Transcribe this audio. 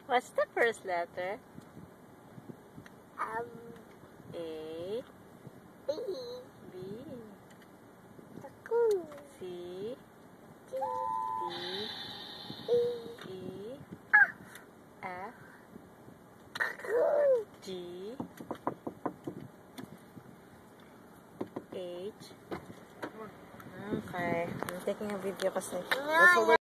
What's the first letter? A, A, B, B, C, D, D, E, E, F, G, H. Okay, I'm taking a video kasi.